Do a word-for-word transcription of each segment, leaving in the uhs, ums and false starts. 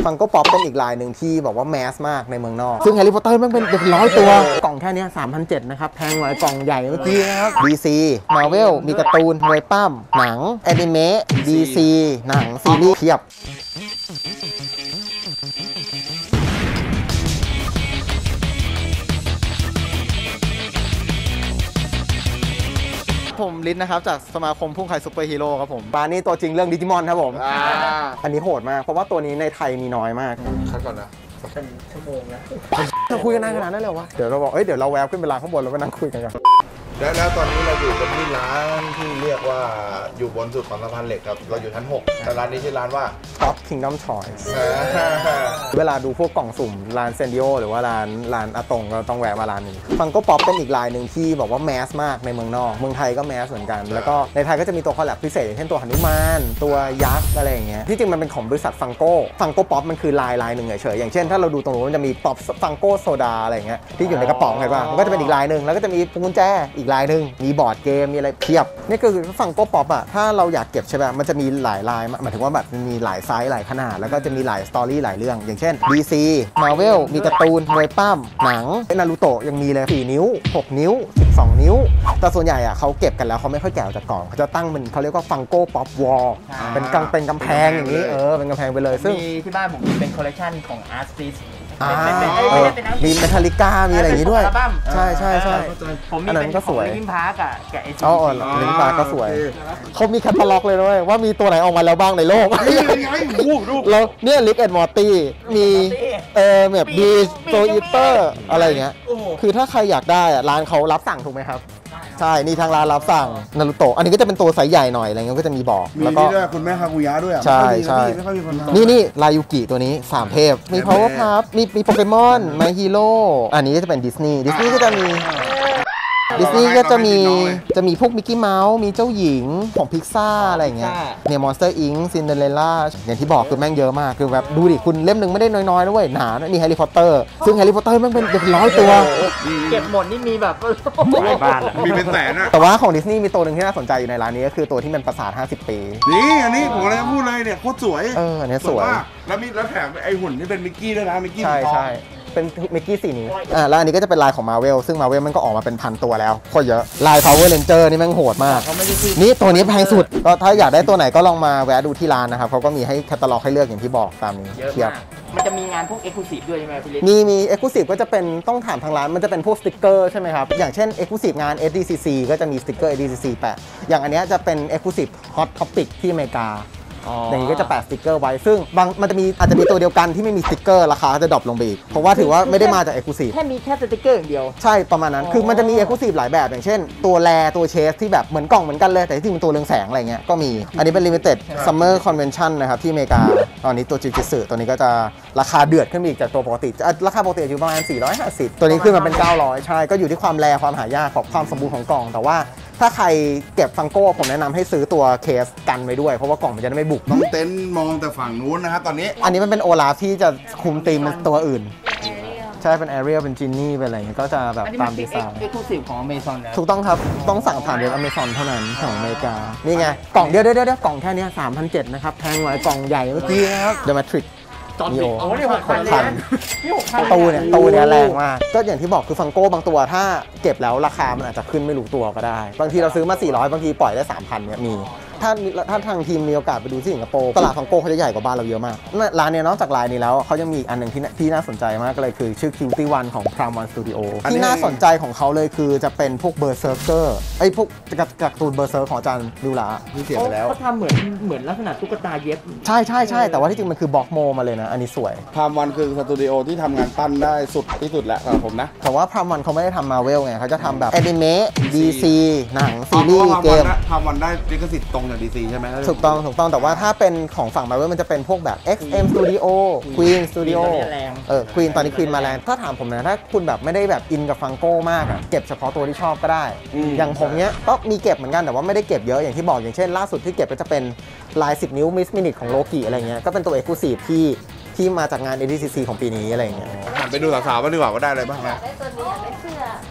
ฟังโก้ป๊อปเป็นอีกลายหนึ่งที่บอกว่าแมสมากในเมืองนอกซึ่งแฮร์รี่พอตเตอร์มันเป็นเป็นร้อยตัวกล่องแค่นี้ สามพันเจ็ดร้อย นะครับแพงกว่ากล่องใหญ่เมื่อกี้นะครับ ดี ซี Marvel มีการ์ตูนมวยปั้มหนังแอนิเมะ ดี ซี หนังซีรีส์เพียบผมลิศนะครับจากสมาคมพุ่งไข่ซุปเปอร์ฮีโร่ครับผมบาร์นี่ตัวจริงเรื่องดิจิมอนครับผม อ, อันนี้โหดมากเพราะว่าตัวนี้ในไทยมีน้อยมากคัดก่อนนะเป็นชั่วโมงนะเราคุยกันนานขนาดนั้นเลยวะเดี๋ยวเราบอกเอ้ยเดี๋ยวเราแวบขึ้นไปร้านข้างบนแล้วไปนั่งคุยกันกันแล้วแล้วตอนนี้เราอยู่กันที่ร้านที่เรียกว่าอยู่บนสุดของสะพานเหล็กครับเราอยู่ชั้นหกแต่ร้านนี้ชื่อร้านว่า Top Kingdom Choice เวลาดูพวกกล่องสุ่มร้านเซนดิโอหรือว่าร้านร้านอาตงก็ต้องแวะมาร้านนี้ฟังโก้ป๊อปเป็นอีกลายหนึ่งที่บอกว่าแมสมากในเมืองนอกเมืองไทยก็แมสเหมือนกันแล้วก็ในไทยก็จะมีตัวคอลแลบพิเศษอย่างเช่นตัวหนุมานตัวยักษ์อะไรอย่างเงี้ยที่จริงมันเป็นของบริษัทฟังโก้ฟังโก้ป๊อปมันคือลายลายหนึ่งเฉยๆอย่างเช่นถ้าเราดูตรงนู้นมันจะมีป๊อปฟังโก้โซดาอะไรอย่างเงี้ยที่อยู่ในกระป๋องเห็นป่ะมันก็จะเป็นอีกลายหนึ่งแล้วก็จะมีพวงกุญแจอีกลายหนึ่งมีบอร์ดเกมมีอะไรเพียบนี่ก็คือฟังโก้ป๊อปอะถ้าเราอยากเก็บใช่ป่ะมันจะมีหลายลายหมายถึงว่าแบบมีหลายไซส์หลายขนาดแล้วก็จะมีหลายสตอรี่หลายเรื่องอย่างเช่น ดี ซี Marvel มีการ์ตูนมวยปั้มหนังนารูโตะยังมีเลยสี่นิ้วหกนิ้วสิบสองนิ้วแต่ส่วนใหญ่อะเขาเก็บกันแล้วเขาไม่ค่อยแกะออกจากกล่องเขาจะตั้งเป็นเขาเรียกว่าฟังโก้ป๊อปวอลเป็นกำเป็นกำแพงอย่างนี้เออเป็นกำแพงไปเลยซึ่งมีที่บ้านผมเป็นคอลเลคชันของ Art Street มีเมทัลลิก้ามีอะไรอย่างนี้ด้วยใช่ใช่ใช่ผมมีเป็นของลิงพาร์กอะแกะไอซีอ๋อลิงพาร์กก็สวยเขามีแคตตาล็อกเลยด้วยว่ามีตัวไหนออกมาแล้วบ้างในโลกแล้วเนี่ยลิกแอนด์มอร์ตี้มีเออแบบบีโซอีเตอร์อะไรอย่างเงี้ยคือถ้าใครอยากได้อะร้านเขารับสั่งถูกไหมครับใช่นี่ทางร้านรับสั่งนารูโตะอันนี้ก็จะเป็นตัวไซส์ใหญ่หน่อยอะไรเงี้ยก็จะมีบอกแล้วก็คุณแม่คากุยะด้วยอ่ะใช่ใช่นี่นี่ลายูกิตัวนี้สามเทพมี Power Puff มีมีโปเกมอนไมฮีโร่อันนี้ก็จะเป็นดิสนีย์ดิสนีย์ก็จะมีดิสนีย์ก็จะมีจะมีพวกมิกกี้เมาส์มีเจ้าหญิงของพิกซ่าอะไรอย่างเงี้ยเนี่ยมอนสเตอร์อิงซินเดอเรลล่าอย่างที่บอกคือแม่งเยอะมากคือแบบดูดิคุณเล่มหนึ่งไม่ได้น้อยๆด้วยหนานี่แฮร์รี่พอตเตอร์ซึ่งแฮร์รี่พอตเตอร์แม่งเป็นเป็นร้อยตัวเก็บหมดนี่มีแบบบ้านมีเป็นแสนอะแต่ว่าของดิสนีย์มีตัวหนึ่งที่น่าสนใจอยู่ในร้านนี้ก็คือตัวที่เป็นปราสาทห้าสิบปีนี่อันนี้ผมอะไรพูดเลยเนี่ยโคตรสวยเอออันนี้สวยแล้วมีแล้วแถมไอหุ่นที่เป็นมิกกี้ด้วยนะมิกกี้ใช่ใช่เป็นมิกกี้สี่นิ้วอ่าแล้วอันนี้ก็จะเป็นลายของ Marvel ซึ่ง Marvel มันก็ออกมาเป็นพันตัวแล้วโคตรเยอะลาย Power Ranger นี่แม่งโหดมากนี่ตัวนี้แพงสุดก็ถ้าอยากได้ตัวไหนก็ลองมาแวะดูที่ร้านนะครับเขาก็มีให้แคตตาล็อกให้เลือกอย่างที่บอกตามนี้เทียบมันจะมีงานพวก Exclusive ด้วยใช่ไหมพี่ลิศมีมี Exclusive ก็จะเป็นต้องถามทางร้านมันจะเป็นพวกสติ๊กเกอร์ใช่ไหมครับอย่างเช่น Exclusive งาน เอส ดี ซี ซี ก็จะมีสติ๊กเกอร์ เอส ดี ซี ซี แปะอย่างอันนี้จะเป็น Exclusive Hot Topic ที่อเมริกาอย่างนี้ก็จะแปะสติ๊กเกอร์ไว้ซึ่งบางมันจะมีอาจจะมีตัวเดียวกันที่ไม่มีสติ๊กเกอร์ราคาจะดรอปลงไปอีกเพราะว่าถือว่าไม่ได้มาจาก Exclusive แค่มีแค่สติ๊กเกอร์อย่างเดียวใช่ประมาณนั้นคือมันจะมี Exclusive หลายแบบอย่างเช่นตัวแรตัวเชสที่แบบเหมือนกล่องเหมือนกันเลยแต่ที่เป็นตัวเรืองแสงอะไรเงี้ยก็มีอันนี้เป็น Limited Summer Convention นะครับที่อเมริกาตอนนี้ตัวจิจิสึตัวนี้ก็จะราคาเดือดขึ้นอีกจากตัวปกติราคาปกติอยู่ประมาณสี่ร้อยห้าสิบตัวนี้ขึ้นมาเป็นเก้าร้อยใช่ก็อยู่ที่ความแรความหายากของความสมบูรณ์ของกล่องแต่ว่าถ้าใครเก็บฟังโก้ผมแนะนำให้ซื้อตัวเคสกันไว้ด้วยเพราะว่ากล่องมันจะไม่บุกต้องเต็นท์มองแต่ฝั่งนู้นนะครับตอนนี้อันนี้มันเป็นโอลาฟที่จะคุมธีมเป็นตัวอื่นใช่เป็นแอเรียลเป็นจินนี่เป็นอะไรเงี้ยก็จะแบบตามดีไซน์เอ็กซ์คลูซีฟของ Amazon นะถูกต้องครับต้องสั่งผ่านเว็บ Amazon เท่านั้นของอเมริกานี่ไงกล่องเดียวเดียวเดียวกล่องแค่นี้ สามพันเจ็ดร้อย นะครับแพงกว่ากล่องใหญ่เมื่อกี้นะครับ The Matrix จอนบิกโอ้นี่หกพันนี่หกพันตู้เนี่ยตู้เนี่ยแรงมากก็อย่างที่บอกคือฟังโก้บางตัวถ้าเก็บแล้วราคามันอาจจะขึ้นไม่รู้ตัวก็ได้บางทีเราซื้อมาสี่ร้อยบางทีปล่อยได้ สามพัน เนี่ยมีถ้าถ้าทางทีมมีโอกาสไปดูที่สิงคโปร์ตลาดฟังโก้เขาจะใหญ่กว่าบ้านเราเยอะมากร้านนี้นอกจากลายนี้แล้วเขายังมีอันหนึ่งที่ที่น่าสนใจมากเลยคือชื่อ Cutie One ของ Prime One Studio ที่น่าสนใจของเขาเลยคือจะเป็นพวก Berserker ไอ้พวกการ์ตูน Berserk ของอาจารย์ดิวลาที่เสียไปแล้วเขาทำเหมือนเหมือนลักษณะตุ๊กตาเย็บใช่ใช่ใช่แต่ว่าที่จริงมันคือบล็อกโมมาเลยนะอันนี้สวย Prime One คือสตูดิโอที่ทำงานปั้นได้สุดที่สุดแล้วสำหรับผมนะแต่ว่า Prime One เขาไม่ได้ทำ Marvel ไงเขาจะทำแบบแอนิเมะ ดี ซี หนังซีรีส์เกม Prime One ได้ลิขสิทธิ์ตรงจาก ดี ซี ใช่ไหมถูกต้องถูกต้องแต่ว่าถ้าเป็นของฝั่ง Marvel มันจะเป็นพวกแบบ เอ็กซ์ เอ็ม Studio Queen Studio เออ Queen ตอนนี้ Queen มาแรงถ้าถามผมนะถ้าคุณแบบไม่ได้แบบอินกับฟังโก้มากอะเก็บเฉพาะตัวที่ชอบก็ได้อย่างผมเนี้ยก็มีเก็บเหมือนกันแต่ว่าไม่ได้เก็บเยอะอย่างที่บอกอย่างเช่นล่าสุดที่เก็บก็จะเป็นลายสิบนิ้ว Miss Minute ของโลกิอะไรเงี้ยก็เป็นตัว Exclusive ที่ที่มาจากงาน เอ ดี ซี ซี ของปีนี้อะไรเงี้ยหันไปดูสาวๆบ้างดีกว่าว่าได้อะไรบ้างนะผ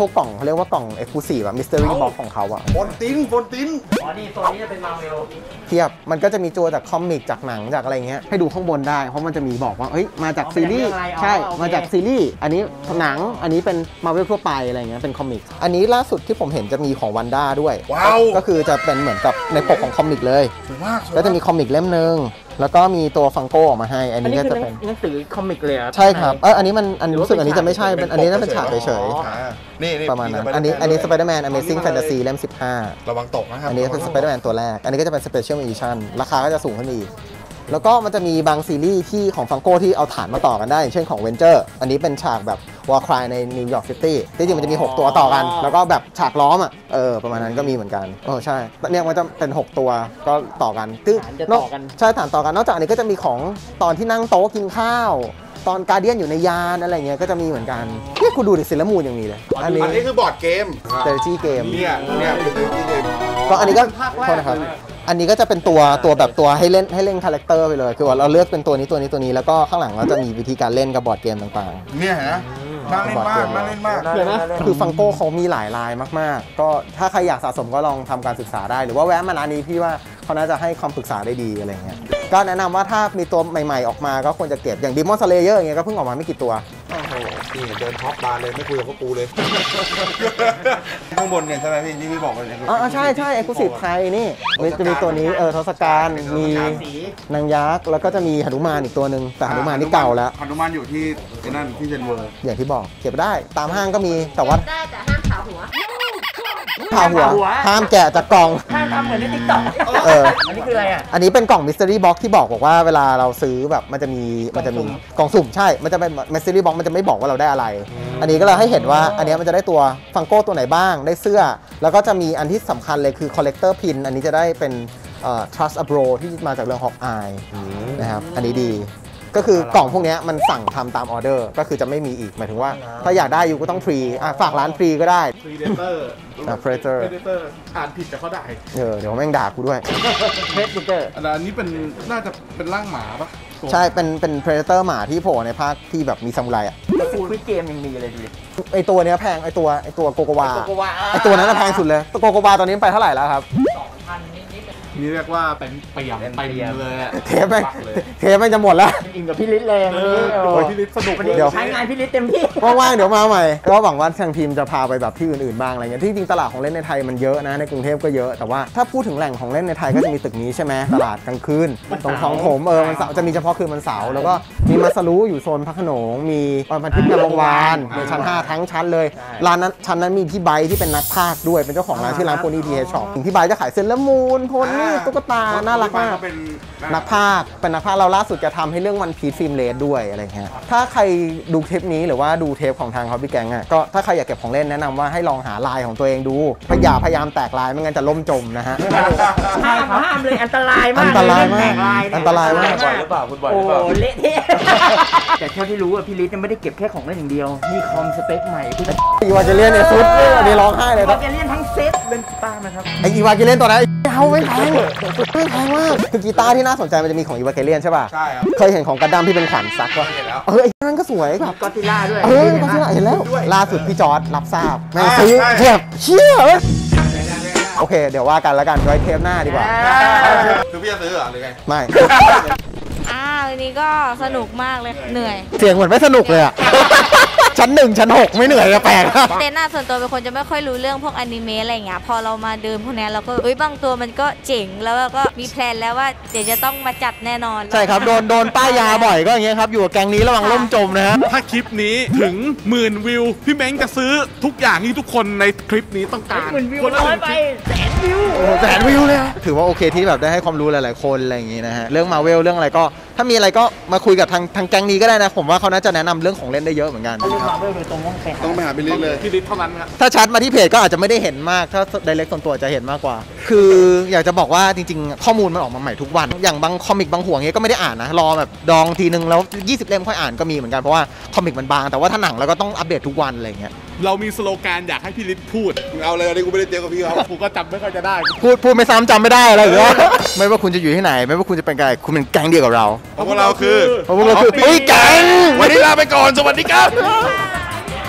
พวกกล่องเขาเรียกว่ากล่อง Exclusive แบบ Mystery Box ของเขาอะบนตินบนตินอ๋อนี่ตัวนี้จะเป็นมาเวลเทียบมันก็จะมีตัวจากคอมิกจากหนังจากอะไรเงี้ยให้ดูข้างบนได้เพราะมันจะมีบอกว่าเฮ้ยมาจากซีรีส์ใช่มาจากซีรีส์อันนี้หนังอันนี้เป็นมาเวลทั่วไปอะไรเงี้ยเป็นคอมิกอันนี้ล่าสุดที่ผมเห็นจะมีของวันด้าด้วยว้าวก็คือจะเป็นเหมือนกับในปกของคอมิกเลยสวยมากก็จะมีคอมิกเล่มนึงแล้วก็มีตัวฟังโก้ออกมาให้อันอันนี้นี้ก็คือจะเป็นหนังสือคอมิกเลยครับใช่ครับเอออันนี้มันอันรู้สึกอันนี้จะไม่ใช่เป็นอันนี้น่าเป็นฉากเฉยอ่านี่นี่ๆประมาณนั้นอันนี้อันนี้ Spider-Man Amazing Fantasy เล่มสิบห้าระวังตกนะครับอันนี้เป็น Spider-Man ตัวแรกอันนี้ก็จะเป็น Special Edition ราคาก็จะสูงขึ้นอีกแล้วก็มันจะมีบางซีรีส์ที่ของฟังโก้ที่เอาฐานมาต่อกันได้อย่างเช่นของเวนเจอร์อันนี้เป็นฉากแบบวอร์ครายในนิวยอร์กซิตี้ที่จริงมันจะมีหกตัวต่อกันแล้วก็แบบฉากล้อมอ่ะเออประมาณนั้นก็มีเหมือนกันเออใช่เนี่ยมันจะเป็นหกตัวก็ต่อกันซึ่งฐานจะต่อกันใช่ฐานต่อกันนอกจากอันนี้ก็จะมีของตอนที่นั่งโต๊ะกินข้าวตอนการเดียนอยู่ในยานอะไรเงี้ยก็จะมีเหมือนกันเนี่ยคุณดูดิซิลเลอร์มูนยังมีเลยอันนี้อันนี้คือบอร์ดเกม strategy game เนี่ยเนี่ยคือ strategy game ก็อันนี้ก็โทษนะครับอันนี้ก็จะเป็นตัวตัวแบบตัวให้เล่นให้เล่นคาแรคเตอร์ไปเลยคือว่าเราเลือกเป็นตัวนี้ตัวนี้ตัวนี้แล้วก็ข้างหลังเราจะมีวิธีการเล่นกับบอร์ดเกมต่างเนี่ยฮะน่าเล่นมากน่าเล่นมากเห็นไหมๆคือฟังโก้เขามีหลายลายมากๆก็ถ้าใครอยากสะสมก็ลองทำการศึกษาได้หรือว่าแวะมาร้านนี้พี่ว่าเขาน่าจะให้คำปรึกษาได้ดีอะไรเงี้ยก็แนะนำว่าถ้ามีตัวใหม่ๆออกมาก็ควรจะเก็บอย่างดิมอนสเลเยอร์อย่างเงี้ยก็เพิ่งออกมาไม่กี่ตัวโอ้โหนี่เดินท็อปบาร์เลยไม่คุยกับพวกกูเลย ข้างบนเนี่ยใช่ไหมพี่ที่พี่บอกไปเนี่ยอ๋อใช่ใช่เอ็กซ์คลูซีฟไทยนี่มีจะมีตัวนี้เออทศกัณฐ์มีนางยักษ์แล้วก็จะมีหนุมานอีกตัวหนึ่งแต่หนุมานนี่เก่าแล้วหนุมานอยู่ที่ไอ้นั่นที่เซนเวอร์อย่างที่บอกเก็บได้ตามห้างก็มีแต่ว่าได้แต่ห้ามผ่าหัวผ่าหัวห้ามแกะจากกล่องถ้าทำเหมือนในติ๊กต็อกเอออันนี้คืออะไรอ่ะอันนี้เป็นกล่องมิส t ต r y Box ที่บอกบอกว่าเวลาเราซื้อแบบมันจะมีมันจะมีกล่องสุ่มใช่มันจะเป็นมิส t ต r y Box มันจะไม่บอกว่าเราได้อะไร อันนี้ก็เลยให้เห็นว่าอันนี้มันจะได้ตัวฟังโก้ตัวไหนบ้างได้เสื้อ แล้วก็จะมีอันที่สำคัญเลยคือ collector pin อันนี้จะได้เป็น trust a bro ที่มาจากเรื่อง Hawkeye นะครับอันนี้ดีก็คือกล่องพวกนี้มันสั่งทำตามออเดอร์ก็คือจะไม่มีอีกหมายถึงว่าถ้าอยากได้อยู่ก็ต้องฟรีอ่ะฝากร้านฟรีก็ได้ Predator อ่ะ Predator Predator อ่านผิดแต่เขาได้เออเดี๋ยวแม่งด่ากูด้วยเพชรติ๊กเกอร์อันนี้เป็นน่าจะเป็นร่างหมาปะใช่เป็นเป็น Predator หมาที่โผล่ในภาคที่แบบมีซามูไรอ่ะคุยเกมยังมีเลยดิไอตัวเนี้ยแพงไอตัวไอตัวโกโกวาโกโกวาไอตัวนั้นนะแพงสุดเลยตัวโกโกวาตอนนี้ไปเท่าไหร่แล้วครับนี่เรียกว่าเต็มเปี่ยมเต็มเลยอะเทปแม่งเทปแม่งจะหมดแล้วอิ่มกับพี่ลิศเลยวันนี้โอ้ยพี่ลิศสนุกวันเลนี้ยเดี๋ยวใช้งานพี่ลิศเต็มที่ว่างๆเดี๋ยวมาใหม่ก็หวังว่าทางทีมจะพาไปแบบที่อื่นๆบ้างอะไรเงี้ยที่จริงตลาดของเล่นในไทยมันเยอะนะในกรุงเทพก็เยอะแต่ว่าถ้าพูดถึงแหล่งของเล่นในไทยก็จะมีตึกนี้ใช่ไหมตลาดกลางคืนตรงคลองถมเออมันเสาร์จะมีเฉพาะคืนวันเสาร์แล้วก็มีมาซารุอยู่โซนพระโขนงมีวันพันทิพย์งามวงวานในชั้นห้าทั้งชั้นเลยร้านนั้นชั้นนั้นมีพี่ไบค์ที่เป็นนักพากย์ด้วยเป็นเจ้าของร้านชื่อร้านโพนี่ทีเฮดช็อปพี่ไบค์จะขายเซเลอร์มูนโพนี่ตุ๊กตาน่ารักมากนักพากย์เป็นนักพากย์เราล่าสุดจะทำให้เรื่องวันพีซฟิล์มเลสด้วยอะไรเงี้ยถ้าใครดูเทปนี้หรือว่าดูเทปของทางฮอปปี้แกงอ่ะก็ถ้าใครอยากเก็บของเล่นแนะนำว่าให้ลองหาลายของตัวเองดูพยายามพยายามแตกลายไม่งั้นจะล่มจมนะฮะห้ามห้ามเลยอันตรายมากอันตรายมากแตลเนี่ยอันตรายมากบ่อยหรือเปล่าคุณบ่อยหรือเปล่าโอ้เละเทะแต่เท่าที่รู้อะพี่ลิศยังไม่ได้เก็บแค่ของเล่นอย่างเดียวมีคอมสเปคใหม่พี่อีวาเกเลียนเนี่ยสุดอันนี้ร้องไห้เลยเราจะเล่นทั้งเซตเล่นกีตาร์ไหมครับไออีวาเกเลียนตัวนั้นเอาไม่แพงไม่แพงมากคือกีตาร์ที่น่าสนใจมันจะมีของอีวาเกเลียนใช่ป่ะใช่ครับเคยเห็นของกระดัมที่เป็นขวัญซักป่ะเห็นแล้วเออไอ้นั่นก็สวยแบบก็อดซิลล่าด้วยเออก็ที่ไหนเห็นแล้วล่าสุดพี่จอร์ดรับทราบแม่งซื้อใช่เทียบเชี่ยเว้ยโอเคเดี๋ยวว่ากันแล้วกันไว้เทปหน้าดีกว่าคือพี่จะซื้อเหรอหรือไงไม่อ่าวันนี้ก็สนุกมากเลยเหนื่อยเสียงเหมือนไม่สนุกเลยอะชั้นหนึ่งชั้นหกไม่เหนื่อยอะแปลกเต้นหน้าส่วนตัวเป็นคนจะไม่ค่อยรู้เรื่องพวกอนิเมะอะไรอย่างเงี้ยพอเรามาเดินพวกนี้เราก็เอ้ยบางตัวมันก็เจ๋งแล้วเราก็มีแพลนแล้วว่าเดี๋ยวจะต้องมาจัดแน่นอนใช่ครับโดนโดนป้ายยาบ่อยก็อย่างเงี้ยครับอยู่กับแก๊งนี้ระวังล่มจมนะฮะถ้าคลิปนี้ถึงหมื่นวิว พี่เม้งจะซื้อทุกอย่างที่ทุกคนในคลิปนี้ต้องการหมื่นวิวคนละน้หอยนึ่งไปคลิปแสนวิวโอ้โหแสนวิวเลยอะถือว่าโอเคที่แบบได้ให้ความรู้หลายๆคนอะไรอย่างงี้นะฮะเรื่องมาเวลเรื่องอะไรก็ถ้ามีอะไรก็มาคุยกับทางทางแก๊งนี้ก็ได้นะผมว่าเขาน่าจะแนะนำเรื่องของเล่นได้เยอะเหมือนกันเรื่องมาเวลโดยตรงต้องไปหาต้องไปหาพี่ลิศเลยพี่ลิศเท่านั้นครับถ้าชัดมาที่เพจก็อาจจะไม่ได้เห็นมากถ้า direct ส่วนตัวจะเห็นมากกว่า คืออยากจะบอกว่าจริงๆข้อมูลมันออกมาใหม่ทุกวันอย่างบางคอมิกบางหัวเงี้ยก็ไม่ได้อ่านนะรอแบบดองทีนึงแล้วยี่สิบเล่มค่อยอ่านก็มีเหมือนกันเพราะว่าคอมิกมันบางแต่ว่าถ้าหนังเราก็ต้องอัปเดตทุกวันอะไรเงี้ยเรามีสโลแกนอยากให้พี่ลิศพูดเอาเลยอันนี้กูไม่ได้เจอกับพี่เขากูก็จำไม่ค่อยจะได้พูดพูดไม่ซ้ำจำไม่ได้อะไรหรือว่า ไม่ว่าคุณจะอยู่ที่ไหน ไม่ว่าคุณจะเป็นใครคุณเป็นแก๊งเดียวกับเราเพราะพวกเราคือเพราะพวกเราคือเฮ้ยแก๊งวันนี้ลาไปก่อน สวัสดีครับ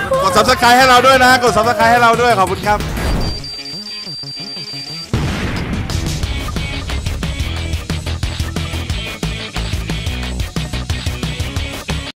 กด ซับสไครบ์ ให้เราด้วยนะ กด ซับสไครบ์ ให้เราด้วย ขอบคุณครับ